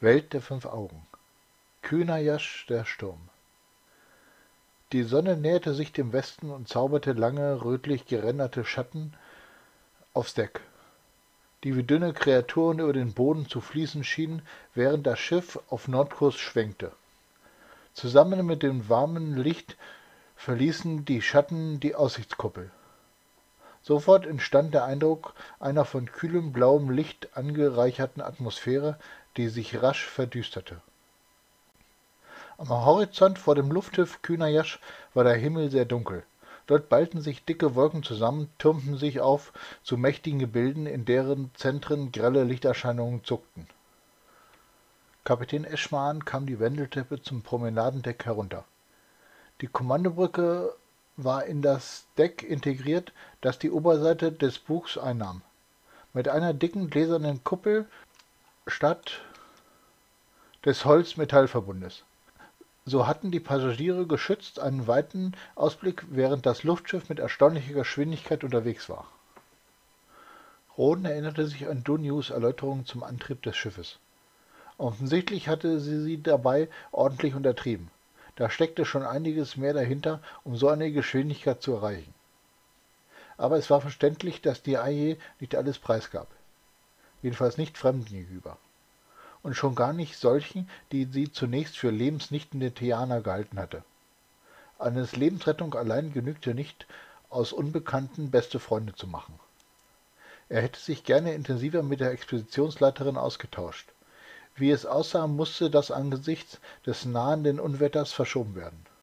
Welt der 5 Augen. Kühner-Jasch, der Sturm. Die Sonne näherte sich dem Westen und zauberte lange, rötlich geränderte Schatten aufs Deck, die wie dünne Kreaturen über den Boden zu fließen schienen, während das Schiff auf Nordkurs schwenkte. Zusammen mit dem warmen Licht verließen die Schatten die Aussichtskuppel. Sofort entstand der Eindruck einer von kühlem blauem Licht angereicherten Atmosphäre, die sich rasch verdüsterte. Am Horizont vor dem Luftschiff Kühner-Jasch war der Himmel sehr dunkel. Dort ballten sich dicke Wolken zusammen, türmten sich auf zu mächtigen Gebilden, in deren Zentren grelle Lichterscheinungen zuckten. Kapitän Eschmann kam die Wendeltreppe zum Promenadendeck herunter. Die Kommandobrücke war in das Deck integriert, das die Oberseite des Bugs einnahm, mit einer dicken gläsernen Kuppel statt des Holz-Metall-Verbundes. So hatten die Passagiere geschützt einen weiten Ausblick, während das Luftschiff mit erstaunlicher Geschwindigkeit unterwegs war. Roden erinnerte sich an Donius Erläuterungen zum Antrieb des Schiffes. Offensichtlich hatte sie dabei ordentlich untertrieben. Da steckte schon einiges mehr dahinter, um so eine Geschwindigkeit zu erreichen. Aber es war verständlich, dass die AJ nicht alles preisgab. Jedenfalls nicht Fremden gegenüber. Und schon gar nicht solchen, die sie zunächst für lebensnichtende Theaner gehalten hatte. Eines Lebensrettung allein genügte nicht, aus Unbekannten beste Freunde zu machen. Er hätte sich gerne intensiver mit der Expeditionsleiterin ausgetauscht. Wie es aussah, musste das angesichts des nahenden Unwetters verschoben werden.